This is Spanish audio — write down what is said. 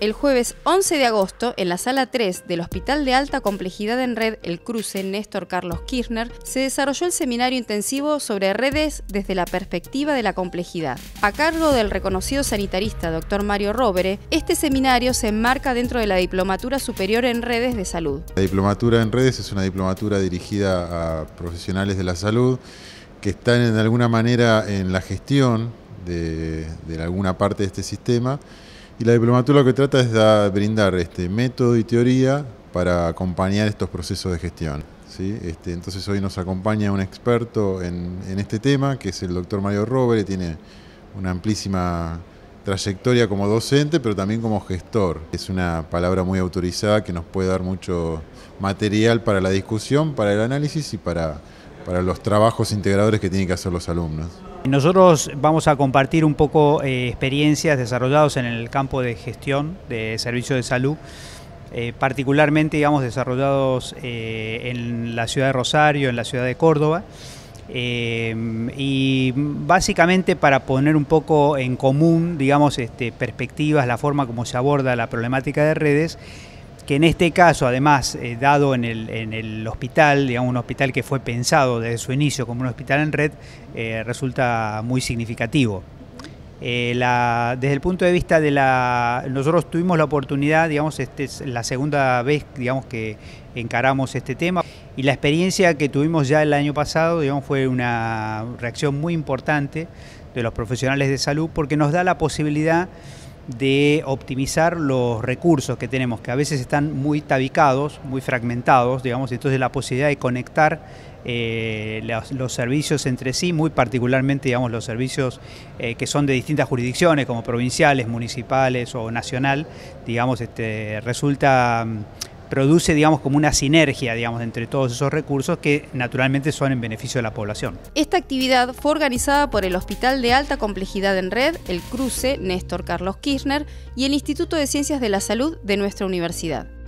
El jueves 11 de agosto, en la sala 3 del Hospital de Alta Complejidad en Red El Cruce Néstor Carlos Kirchner, se desarrolló el seminario intensivo sobre redes desde la perspectiva de la complejidad. A cargo del reconocido sanitarista Dr. Mario Rovere, este seminario se enmarca dentro de la Diplomatura Superior en Redes de Salud. La Diplomatura en Redes es una diplomatura dirigida a profesionales de la salud que están de alguna manera en la gestión de alguna parte de este sistema. Y la diplomatura lo que trata es de brindar método y teoría para acompañar estos procesos de gestión, ¿sí? Entonces hoy nos acompaña un experto en este tema, que es el doctor Mario Rovere. Tiene una amplísima trayectoria como docente, pero también como gestor. Es una palabra muy autorizada que nos puede dar mucho material para la discusión, para el análisis y para los trabajos integradores que tienen que hacer los alumnos. Nosotros vamos a compartir un poco experiencias desarrolladas en el campo de gestión de servicios de salud, particularmente desarrollados en la ciudad de Rosario, en la ciudad de Córdoba, y básicamente para poner un poco en común, perspectivas, la forma como se aborda la problemática de redes, que en este caso, además, dado en el hospital, un hospital que fue pensado desde su inicio como un hospital en red, resulta muy significativo. Desde el punto de vista de nosotros tuvimos la oportunidad, es la segunda vez, que encaramos este tema, y la experiencia que tuvimos ya el año pasado, fue una reacción muy importante de los profesionales de salud, porque nos da la posibilidad de optimizar los recursos que tenemos, que a veces están muy tabicados, muy fragmentados, entonces la posibilidad de conectar los servicios entre sí, muy particularmente los servicios que son de distintas jurisdicciones, como provinciales, municipales o nacional, produce como una sinergia entre todos esos recursos que naturalmente son en beneficio de la población. Esta actividad fue organizada por el Hospital de Alta Complejidad en Red, El Cruce Néstor Carlos Kirchner y el Instituto de Ciencias de la Salud de nuestra universidad.